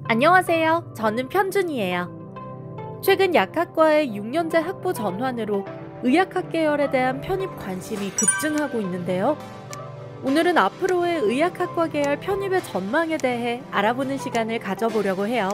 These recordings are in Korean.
안녕하세요. 저는 편준이에요. 최근 약학과의 6년제 학부 전환으로 의학학 계열에 대한 편입 관심이 급증하고 있는데요. 오늘은 앞으로의 의학학과 계열 편입의 전망에 대해 알아보는 시간을 가져보려고 해요.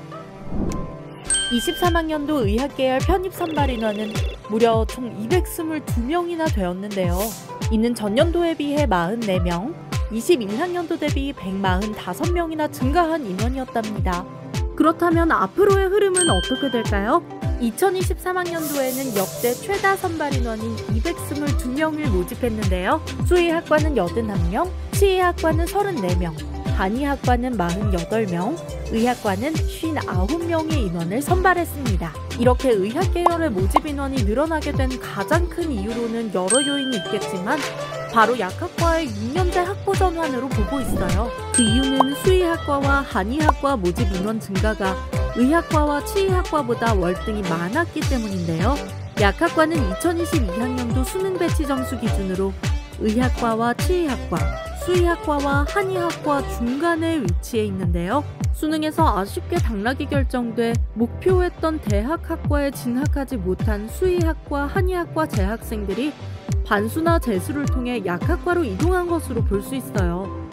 23학년도 의학계열 편입 선발 인원은 무려 총 222명이나 되었는데요. 이는 전년도에 비해 44명, 21학년도 대비 145명이나 증가한 인원이었답니다. 그렇다면 앞으로의 흐름은 어떻게 될까요? 2023학년도에는 역대 최다 선발 인원인 222명을 모집했는데요. 수의학과는 81명, 치의학과는 34명, 한의학과는 48명, 의학과는 59명의 인원을 선발했습니다. 이렇게 의학 계열의 모집 인원이 늘어나게 된 가장 큰 이유로는 여러 요인이 있겠지만 바로 약학과의 6년제 학부 전환으로 보고 있어요. 그 이유는 수의학과와 한의학과 모집 인원 증가가 의학과와 치의학과보다 월등히 많았기 때문인데요. 약학과는 2022학년도 수능 배치 점수 기준으로 의학과와 치의학과, 수의학과와 한의학과 중간에 위치해 있는데요. 수능에서 아쉽게 당락이 결정돼 목표했던 대학학과에 진학하지 못한 수의학과, 한의학과 재학생들이 반수나 재수를 통해 약학과로 이동한 것으로 볼 수 있어요.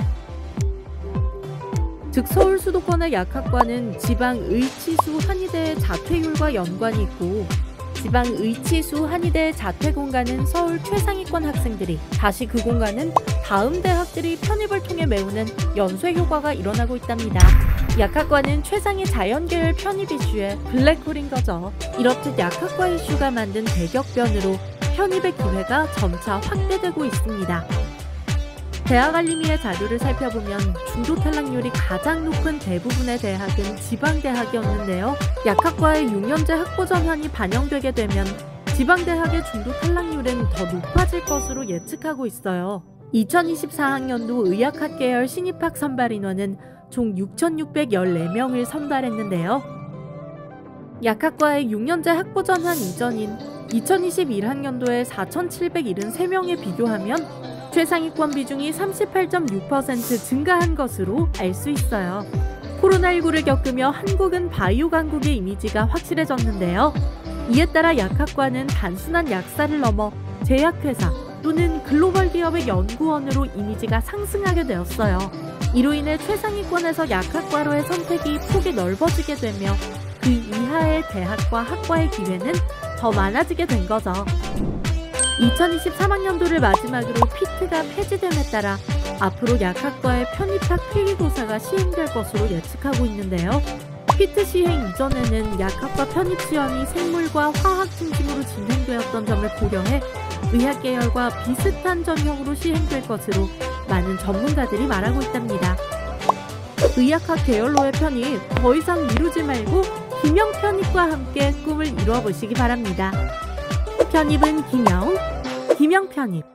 즉 서울 수도권의 약학과는 지방 의치수 한의대의 자퇴율과 연관이 있고 지방 의치수 한의대의 자퇴 공간은 서울 최상위권 학생들이 다시 그 공간은 다음 대학들이 편입을 통해 메우는 연쇄 효과가 일어나고 있답니다. 약학과는 최상위 자연계열 편입 이슈의 블랙홀인 거죠. 이렇듯 약학과 이슈가 만든 대격변으로 편입의 기회가 점차 확대되고 있습니다. 대학알림이의 자료를 살펴보면 중도 탈락률이 가장 높은 대부분의 대학은 지방대학이었는데요. 약학과의 6년제 학부 전환이 반영되게 되면 지방대학의 중도 탈락률은 더 높아질 것으로 예측하고 있어요. 2024학년도 의학학 계열 신입학 선발 인원은 총 6,614명을 선발했는데요. 약학과의 6년제 학부 전환 이전인 2021학년도의 4,773명에 비교하면 최상위권 비중이 38.6% 증가한 것으로 알 수 있어요. 코로나19를 겪으며 한국은 바이오 강국의 이미지가 확실해졌는데요. 이에 따라 약학과는 단순한 약사를 넘어 제약회사 또는 글로벌 기업의 연구원으로 이미지가 상승하게 되었어요. 이로 인해 최상위권에서 약학과로의 선택이 폭이 넓어지게 되며 그 이하의 대학과 학과의 기회는 더 많아지게 된 거죠. 2023학년도를 마지막으로 피트가 폐지됨에 따라 앞으로 약학과의 편입학 필기고사가 시행될 것으로 예측하고 있는데요. 피트 시행 이전에는 약학과 편입 시험이 생물과 화학 중심으로 진행되었던 점을 고려해 의학 계열과 비슷한 전형으로 시행될 것으로 많은 전문가들이 말하고 있답니다. 의학학 계열로의 편입 더 이상 미루지 말고 김영 편입과 함께 꿈을 이루어보시기 바랍니다. 편입은 김영 편입.